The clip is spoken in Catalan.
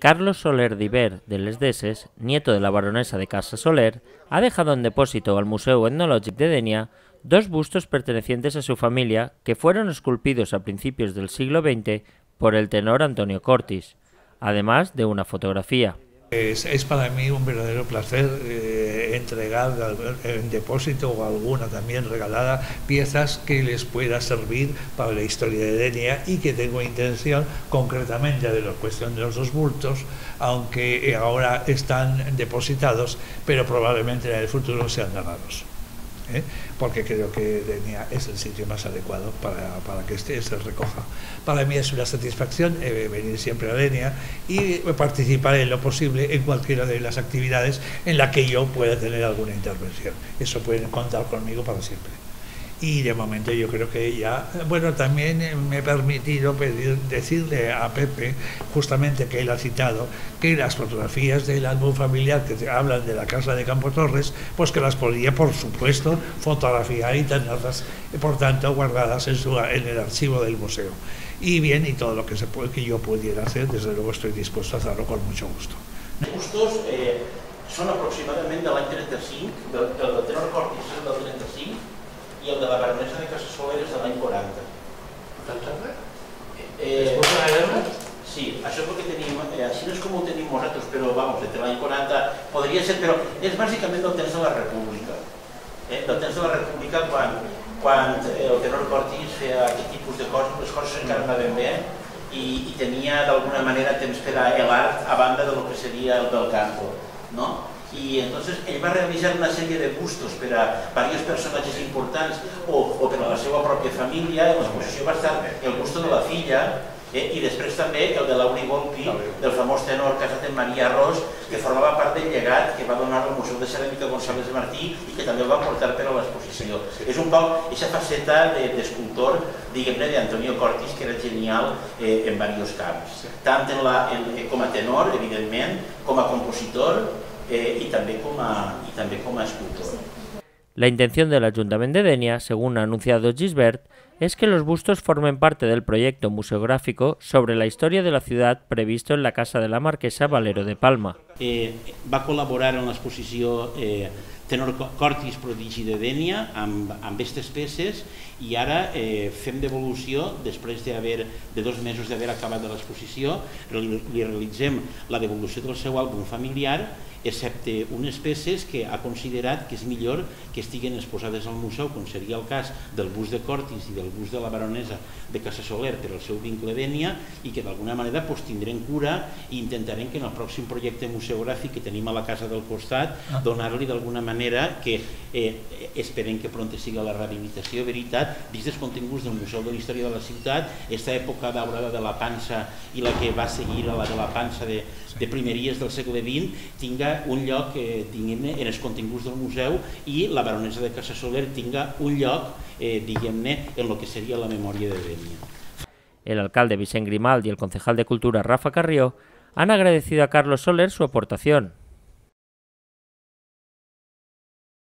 Carlos Soler d'Iber de les Deses, nieto de la baronesa de Casa Soler, ha dejado en depósito al Museo Etnològic de Denia dos bustos pertenecientes a su familia que fueron esculpidos a principios del siglo XX por el tenor Antonio Cortis, además de una fotografía. Es para mí un verdadero placer entregar en depósito o alguna también regalada piezas que les pueda servir para la historia de Denia y que tengo intención concretamente de la cuestión de los dos bultos, aunque ahora están depositados, pero probablemente en el futuro sean donados. Porque creo que Denia es el sitio más adecuado para que se recoja. Para mí es una satisfacción venir siempre a Denia y participar en lo posible en cualquiera de las actividades en la que yo pueda tener alguna intervención. Eso pueden contar conmigo para siempre. Y de momento yo creo que ya, bueno, también me he permitido decirle a Pepe, justamente que él ha citado, que las fotografías del álbum familiar que hablan de la casa de Campo Torres, pues que las podía, por supuesto, fotografiar y tenerlas, por tanto, guardadas en el archivo del museo. Y bien, y todo lo que yo pudiera hacer, desde luego estoy dispuesto a hacerlo con mucho gusto. Gustos son aproximadamente de l'any 35, del tenor Cortis és del 35, i el de la baronesa de Casa Soler és de l'any 40. Després de la guerra? Sí, això és el que tenim, així no és com ho tenim nosaltres, però vamos, entre l'any 40 podria ser, però és bàsicament del temps de la República. Del temps de la República, quan el tenor Cortis feia aquest tipus de coses, les coses encara anaven bé i tenia d'alguna manera temps per a l'art a banda del que seria el bel canto, no? Y entonces ell va realitzar una sèrie de bustos per a diversos personatges importants o per a la seva pròpia família. En l'exposició va estar el busto de la filla i després també el de Lauri Volpi, del famós tenor casat en Maria Ros, que formava part del llegat que va donar al Museu de Ceràmica González de Martí i que també el va portar per a l'exposició. És un poc aquesta faceta d'escultor, diguem-ne, d'Antonio Cortis, que era genial en diversos camps, tant com a tenor, evidentment, com a compositor, y también como escultor. La intención del Ayuntamiento de Denia, según ha anunciado Gisbert, es que los bustos formen parte del proyecto museográfico sobre la historia de la ciudad previsto en la Casa de la Marquesa Valero de Palma. Va col·laborar en l'exposició Tenor Cortis Prodigi de Denia amb aquestes peces i ara fem devolució, després de 2 mesos d'haver acabat de l'exposició, li realitzem la devolució del seu àlbum familiar, excepte unes peces que ha considerat que és millor que estiguen exposades al museu, com seria el cas del bust de Cortis i del bust de la baronesa de Casa Soler per al seu vincle Denia, i que d'alguna manera tindrem cura i intentarem que en el pròxim projecte museogràfic que tenim a la casa del costat donar-li d'alguna manera que esperem que pront sigui la rehabilitació, veritat, vist els continguts del Museu de la Història de la Ciutat, aquesta època daurada de la Pansa i la que va seguir a la de la Pansa de primeries del segle XX tinga un lloc en els continguts del museu i la baronesa de Casa Soler tinga un lloc, diguem-ne, en el que seria la memòria de Denia. El alcalde Vicent Grimaldi y el concejal de Cultura Rafa Carrió han agradecido a Carlos Soler su aportación.